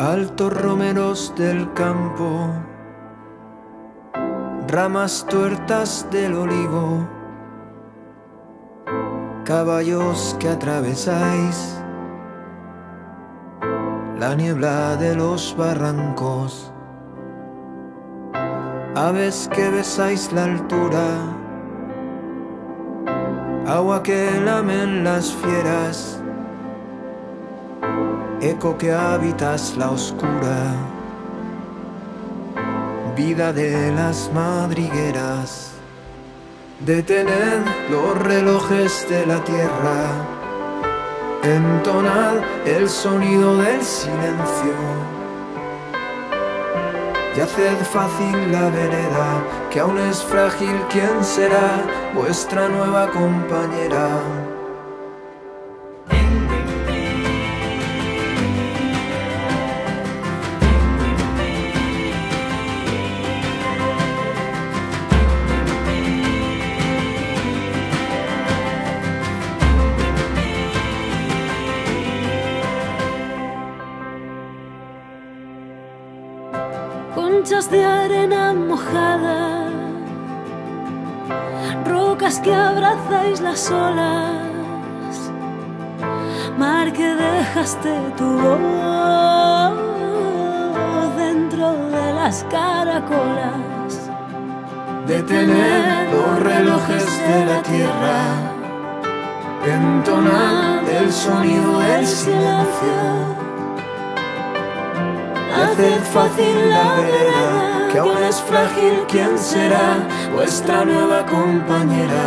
Altos romeros del campo, ramas tuertas del olivo, caballos que atravesáis la niebla de los barrancos, aves que besáis la altura, agua que lamen las fieras, eco que habitas la oscura vida de las madrigueras. Detened los relojes de la tierra, entonad el sonido del silencio y haced fácil la vereda, que aún es frágil. ¿Quién será vuestra nueva compañera? Conchas de arena mojada, rocas que abrazáis las olas, mar que dejaste tu voz dentro de las caracolas. Detened los relojes de la tierra, entonad el sonido del silencio y haced fácil la vereda, que aún es frágil. ¿Quién será vuestra nueva compañera?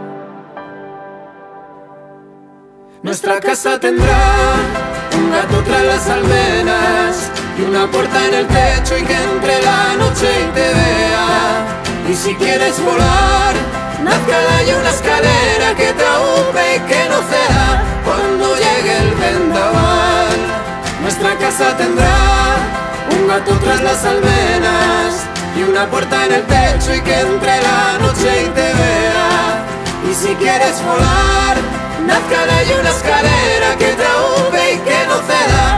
Nuestra casa tendrá un gato tras las almenas y una puerta en el techo, y que entre la noche y te vea. Y si quieres volar, nazca de ahí una escalera que te aúpe y que no ceda cuando llegue el vendaval. Nuestra casa tendrá un gato tras las almenas y una puerta en el techo, y que entre la noche y te vea. Y si quieres volar, nazca de ahí una escalera que te aúpe y que no ceda